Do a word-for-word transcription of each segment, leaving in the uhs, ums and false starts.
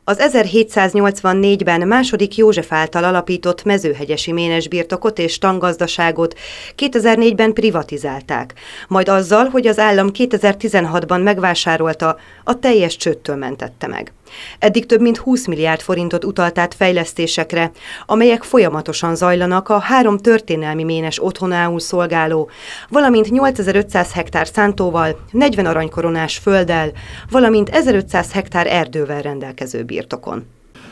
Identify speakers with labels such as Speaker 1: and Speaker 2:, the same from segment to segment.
Speaker 1: Az ezerhétszáznyolcvannégyben második József által alapított mezőhegyesi ménesbirtokot és tangazdaságot kétezer-négyben privatizálták, majd azzal, hogy az állam kétezer-tizenhatban megvásárolta, a teljes csődtől mentette meg. Eddig több mint húsz milliárd forintot utalt át fejlesztésekre, amelyek folyamatosan zajlanak a három történelmi ménes otthonául szolgáló, valamint nyolcezer-ötszáz hektár szántóval, negyven aranykoronás földdel, valamint ezerötszáz hektár erdővel rendelkező birtokon.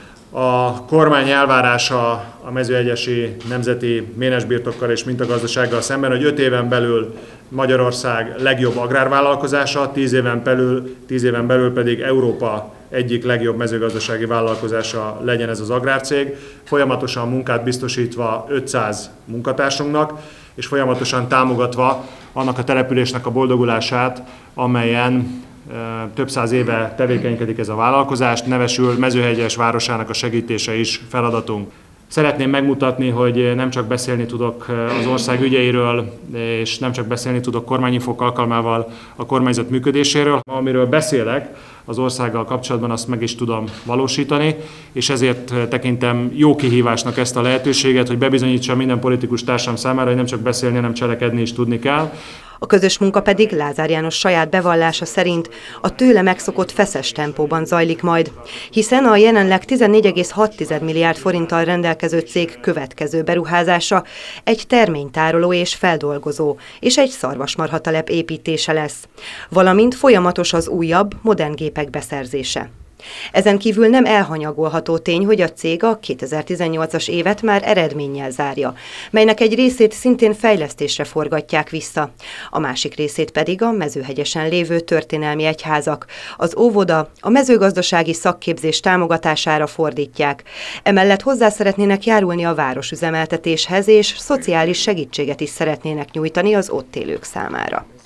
Speaker 2: A kormány elvárása a mezőhegyesi nemzeti ménesbirtokkal és mintagazdasággal szemben, hogy öt éven belül Magyarország legjobb agrárvállalkozása, tíz éven belül, tíz éven belül pedig Európa egyik legjobb mezőgazdasági vállalkozása legyen ez az agrárcég, folyamatosan munkát biztosítva ötszáz munkatársunknak, és folyamatosan támogatva annak a településnek a boldogulását, amelyen több száz éve tevékenykedik ez a vállalkozás, nevesül Mezőhegyes városának a segítése is feladatunk. Szeretném megmutatni, hogy nem csak beszélni tudok az ország ügyeiről, és nem csak beszélni tudok kormányinfók alkalmával a kormányzat működéséről. Amiről beszélek, az országgal kapcsolatban azt meg is tudom valósítani, és ezért tekintem jó kihívásnak ezt a lehetőséget, hogy bebizonyítsam minden politikus társam számára, hogy nem csak beszélni, hanem cselekedni is tudni kell.
Speaker 1: A közös munka pedig Lázár János saját bevallása szerint a tőle megszokott feszes tempóban zajlik majd, hiszen a jelenleg tizennégy egész hat milliárd forinttal rendelkező cég következő beruházása egy terménytároló és feldolgozó, és egy szarvasmarhatelep építése lesz, valamint folyamatos az újabb, modern gépek beszerzése. Ezen kívül nem elhanyagolható tény, hogy a cég a kétezer-tizennyolcas évet már eredménnyel zárja, melynek egy részét szintén fejlesztésre forgatják vissza, a másik részét pedig a Mezőhegyesen lévő történelmi egyházak, az óvoda, a mezőgazdasági szakképzés támogatására fordítják. Emellett hozzá szeretnének járulni a városüzemeltetéshez, és szociális segítséget is szeretnének nyújtani az ott élők számára.